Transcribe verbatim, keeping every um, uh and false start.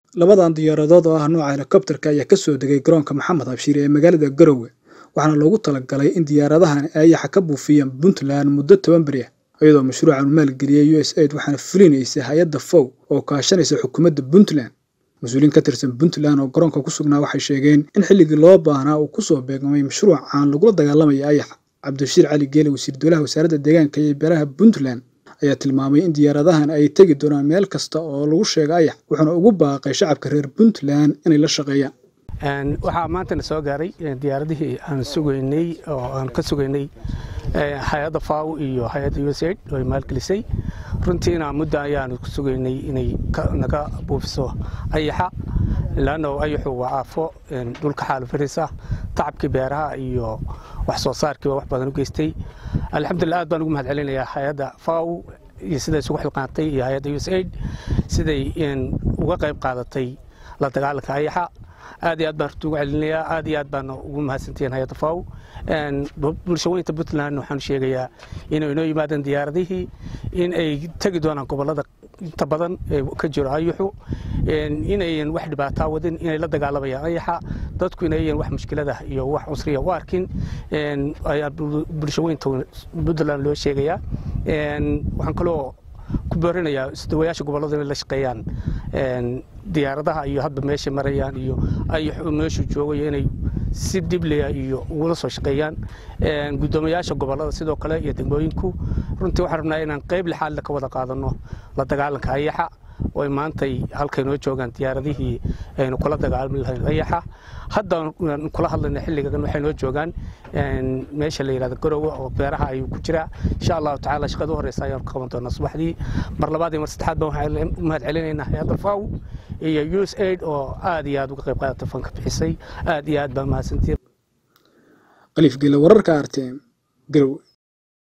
labadan diyaaradood oo ah nooca helicopterka ayaa ka soo degay garoonka Maxamed Habshiir ee magaalada Garowe waxaana loogu talagalay in diyaaradahan ay ka buufiyaan Puntland muddo toban beri ah iyadoo mashruucan maalgeliyay U S A I D waxaana fulinaysa hay'adda F O W oo kaashanaysa xukuumadda Puntland mas'uuliin ka tirsan Puntland oo garoonka ku sugnaa waxay sheegeen in xilligii loo baahnaa uu ku soo beegmay mashruucan lagu dagaalamay ayax Cabdishir Cali Geele wasiir dowladda wasaaradda deegaanka iyo beeraha Puntland ayaa tilmaamay in diyaaradahan ay tagi doonaan meel kasta oo lagu sheegay ayax wuxuuna ugu baaqay shacabka reer Puntland inay la shaqeeyaan aan waxa maanta soo gaaray diyaaradihii aan sugaynay oo aan ka sugaynay hay'adda F O W iyo hay'adda U S A I D oo maalgelisay runtiina muddo ayaan ku sugaynay inay naga buufiso ayaxa laano ayaxu waa aafo dhulka xaalufirisa tacabkii beeraha iyo wax soo saarkii wax badan u geystay alxamdulillah aad baan ugu mahad celinayaa hay'adda F O W iyo sida isugu xilqaantay iyo hay'adda U S A I D siday uga qayb qaadatay la dagaalanka ayaxa aad iyo aad baan ugu celinayaa aad iyo aad baan ugu mahadsantihiin hay'adda F O W een bulshooyinka Puntland waxaan sheegayaa inay inoo yimaadeen diyaaradihii in ay tagi doonaan gobolada inta badan ee ka jiro ayaxu in ay wax dhibaato wadin inay la dagaalamayaan ayaxa dadku inay wax mushkilada iyo wax cusriya u arkin een ayaa bulshooyinka Puntland loo sheegayaa een waxaan kaloo ku boorinayaa isdawayaasha gobolada inay la shaqeeyaan een diyaaradaha iyo hadba meesha marayaan iyo ayaxu meesha joogay inay si diblaya iyo uga soo shaqeeyaan een gudoomiyaasha gobolada sidoo kale iyo degmooyinku runtii waxaan rabnaa inaan qayb lixaad ka wada qaadano la dagaalanka ayaxa oo maantay halkay noo joogan diyaaradihii aynu kula dagaalmi lahayn ayaxa hadda kula hadlayna xilligan waxay noo joogan een meesha la yiraahdo Garowe oo beeraha ay ku jira insha Allah taala shaqada horeysa ayaan ka qaban doonaa subaxdii mar labaad iyo mar saddexaad baan waxaan mahad celinaynaa hay'adda F O W iyo U S A I D oo aad iyo aad uga qayb qaadatay fanka bixisay aad iyo aad baan mahadsantihiin Qalif Geele wararka arteen Garowe.